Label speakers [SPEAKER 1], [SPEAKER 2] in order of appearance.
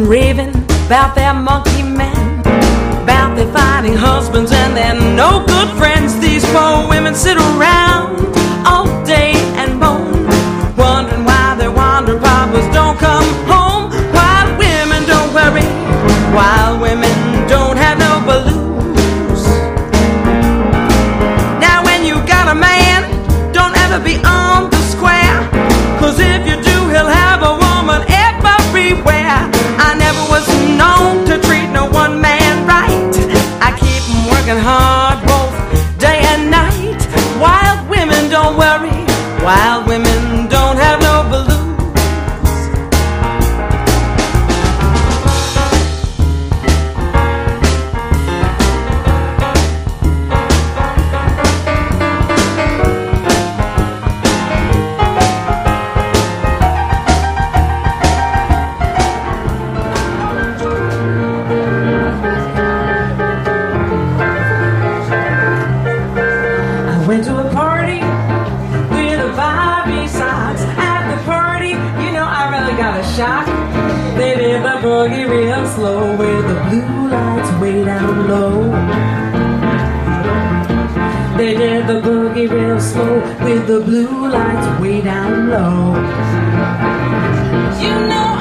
[SPEAKER 1] raving about their monkey men, about their fighting husbands and their no good friends. These poor women sit around all day and moan, wondering why their wandering papas don't come home. Wild women don't worry, wild women don't have no blues. Now when you got a man, don't ever be on the square, 'cause if you do, he'll have a woman everywhere. I never was known to treat no one man right. I keep 'em working hard both day and night. Wild women don't worry, wild women don't have no blues. Went to a party with a vibe besides. At the party, you know, I really got a shock. They did the boogie real slow with the blue lights way down low. They did the boogie real slow with the blue lights way down low. You know